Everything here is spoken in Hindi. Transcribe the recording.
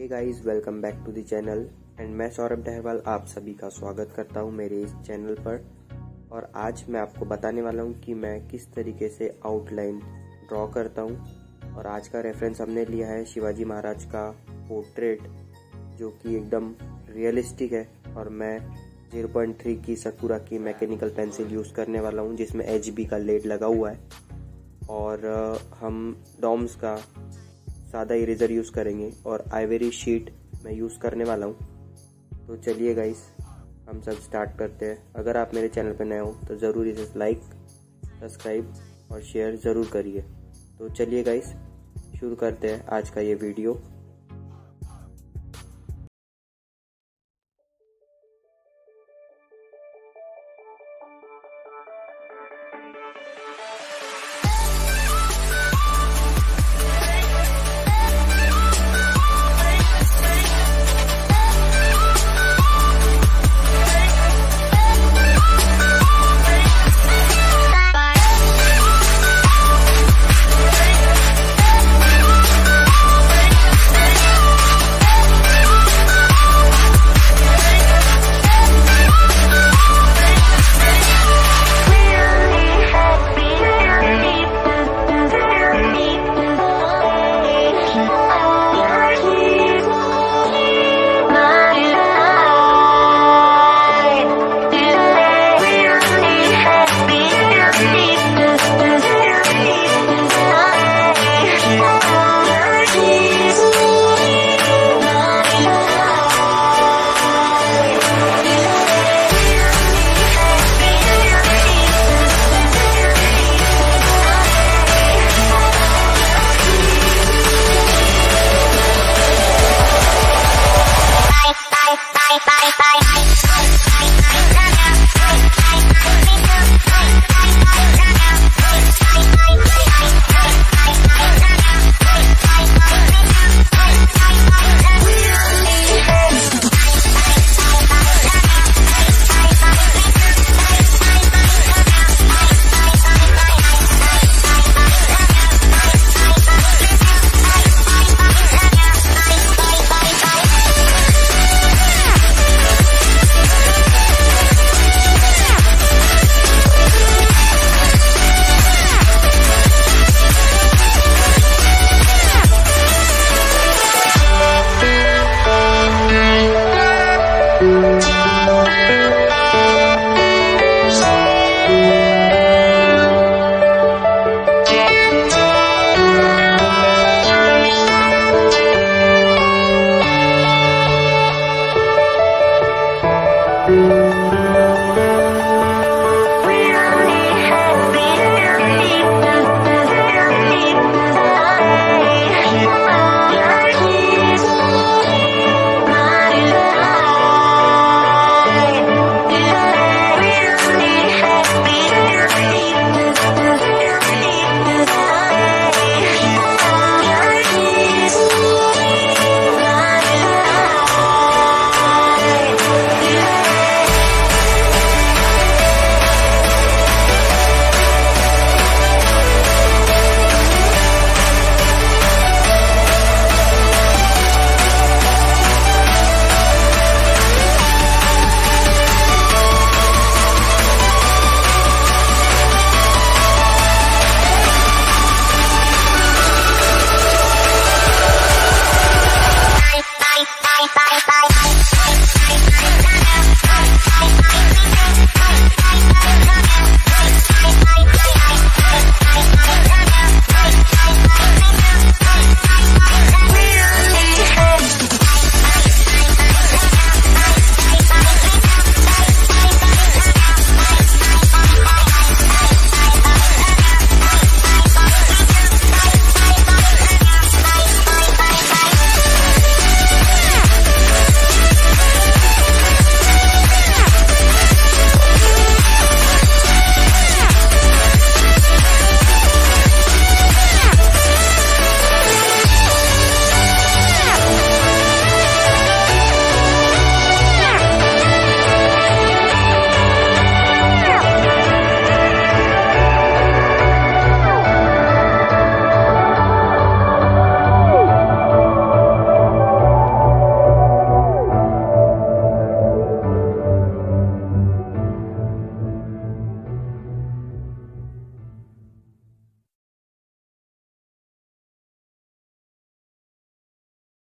Hey guys, welcome back to the channel and मैं सौरभ डहरवाल आप सभी का स्वागत करता हूं मेरे इस चैनल पर। और आज मैं आपको बताने वाला हूं कि मैं किस तरीके से आउटलाइन ड्रॉ करता हूं। और आज का रेफरेंस हमने लिया है शिवाजी महाराज का पोर्ट्रेट, जो कि एकदम रियलिस्टिक है। और मैं 0.3 की सकुरा की मैकेनिकल पेंसिल यूज़ करने वाला हूं, जिसमें HB का लेड लगा हुआ है। और हम डॉम्स का सादा इरेजर यूज़ करेंगे और आइवरी शीट मैं यूज़ करने वाला हूँ। तो चलिए गाइस, हम सब स्टार्ट करते हैं। अगर आप मेरे चैनल पर नए हो तो ज़रूर इसे लाइक, सब्सक्राइब और शेयर ज़रूर करिए। तो चलिए गाइस, शुरू करते हैं आज का ये वीडियो।